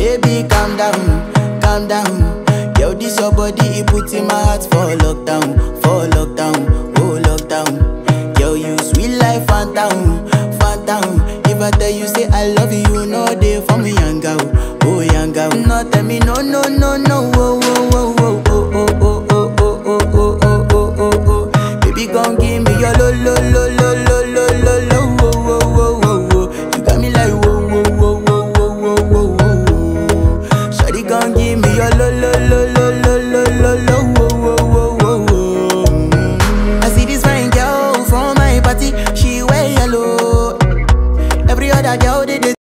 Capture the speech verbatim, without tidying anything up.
Baby, calm down, calm down. Yo, this your body, it puts in my heart for lockdown, for lockdown, oh lockdown. Yo, you sweet life, phantom, phantom. If I tell you say I love you, you know they for me, young girl, oh young girl. No, tell me no, no, no, no, oh, oh, oh, oh, oh, oh, oh, oh, oh, oh, oh, oh, oh, oh. Baby, gon' give me your lo, lo, lo,